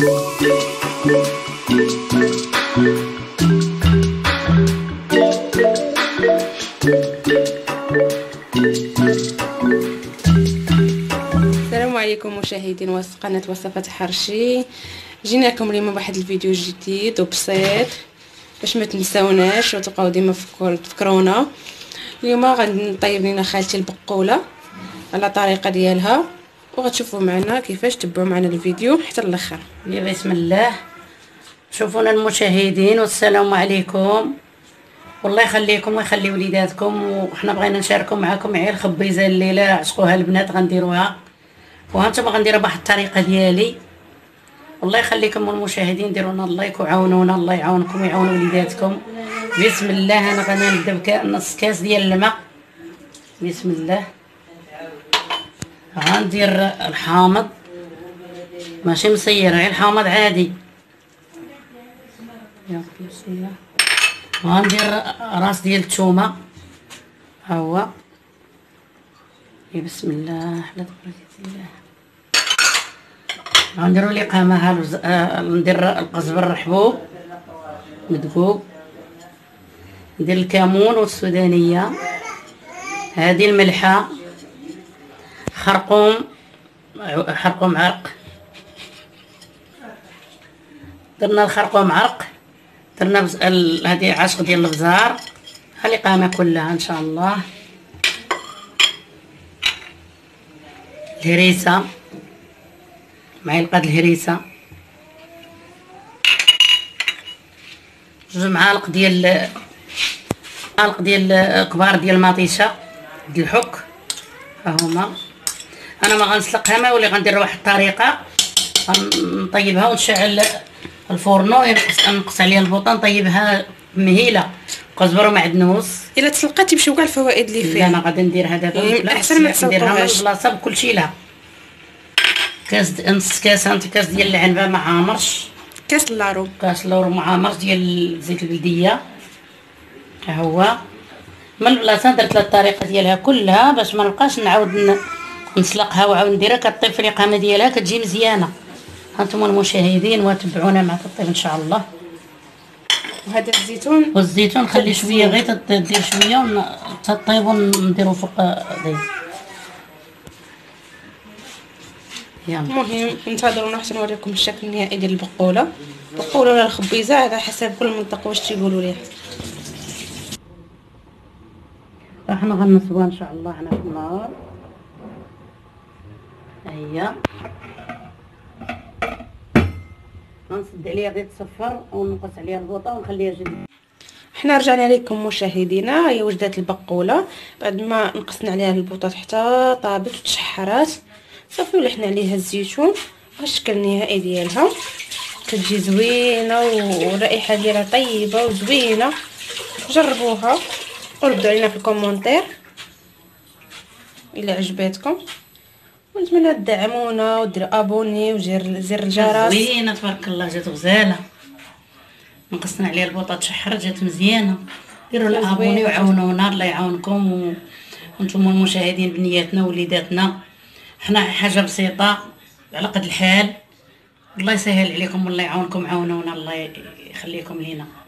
السلام عليكم مشاهدين قناه وصفات حرشي. جيناكم اليوم بواحد الفيديو جديد وبسيط باش ما تنساوناش وتبقاو ديما تفكرونا. اليوم غنطيب لينا خالتي البقوله على طريقه ديالها، وغتشوفوا معنا كيفاش. تبعوا معنا الفيديو حتى الاخر. بسم الله. شوفونا المشاهدين والسلام عليكم، والله يخليكم ويخلي وليداتكم. وحنا بغينا نشاركوا معكم عيال خبيزه الليله عشقوها البنات غنديروها، وهانتوما غنديرها بواحد الطريقه ديالي. الله يخليكم المشاهدين، ديروا لنا اللايك وعاونونا، الله يعاونكم ويعاون وليداتكم. بسم الله. انا غنبدا نص كاس ديال الماء. بسم الله. غندير الحامض ماشي مصير، غير الحامض عادي. غندير راس ديال الثومه ها هو. بسم الله. حلت بركه الله. غنديرو الإقامة. ندير القزبر حبوب مدقوق، ندير الكمون والسودانيه، هذه الملحه، خرقوم عرق. درنا الخرقوم عرق، درنا هذه عشق ديال البزار، الإقامة كلها ان شاء الله. الهريسه، معلقه الهريسه، 2 معالق ديال كبار ديال المطيشه ديال الحك ها هما. انا ما غنسلقها ما، ولا غندير واحد الطريقه نطيبها ونشعل الفورنو، نقص عليها البوطه نطيبها مهيله، قزبر ومعدنوس. الا تسلقات يمشيو كاع الفوائد اللي فيها. انا غادي نديرها دابا احسن ما تسلقوهاش، نديرها بلاصه بكلشي لها. نص كاس ديال العنبه ما عامرش، كاس اللارو ما عامرش ديال زيت البلديه ها هو. من البلاصه درت لها الطريقه ديالها كلها باش ما نبقاش نعاود نسلقها وعاود نديرها. كطيب في الإقامه ديالها كتجي مزيانه. هانتوما المشاهدين وتبعونا مع الطيب ان شاء الله. وهذا الزيتون، والزيتون خلي شويه غير تدير شويه تطيب ونديرو فوق ديال. المهم انتظرونا حتى نوريكم الشكل النهائي ديال البقوله ولا الخبيزه، على حسب كل منطقه واش تيقولوا ليها. احنا غنصبوها ان شاء الله هنا في النار. هي غنسد عليها غير تصفر ونقص عليها البوطه ونخليها جديد. حنا رجعنا لكم مشاهدينا. هي وجدات البقوله بعد ما نقصنا عليها البوطه حتى طابت وتشحرات، صافي ولحنا عليها الزيتون. الشكل النهائي ديالها كتجي زوينه والرائحه ديالها طيبه وزوينه. جربوها وردوا علينا في الكومونتير الا عجبتكم، ونتمنى تدعمونا وديروا ابوني وزر الجرس. زوينه تبارك الله، جات غزاله. نقصنا عليها البوطه تشحر، جات مزيانه. ديروا الابوني وعاونونا، الله يعاونكم وانتم المشاهدين بنياتنا ووليداتنا. حنا حاجه بسيطه على قد الحال. الله يسهل عليكم والله يعاونكم، عاونونا الله يخليكم لينا.